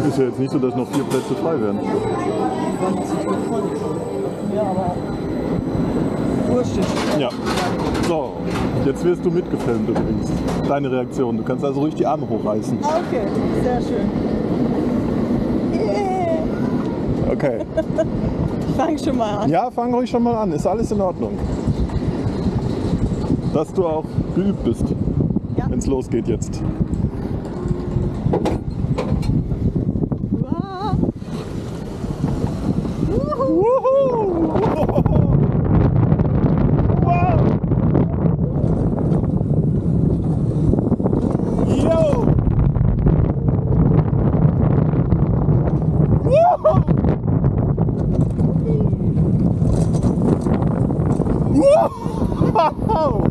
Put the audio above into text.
Ist ja jetzt nicht so, dass noch 4 Plätze frei werden. Ja, aber wurscht. Ja. So, jetzt wirst du mitgefilmt übrigens. Deine Reaktion. Du kannst also ruhig die Arme hochreißen. Okay, sehr schön. Yeah. Okay. Ich fange schon mal an. Ja, fang ruhig schon mal an. Ist alles in Ordnung. Dass du auch geübt bist, Ja. wenn es losgeht jetzt. Wow. Wuhu! Wow! Yo! Wuhu! Wow!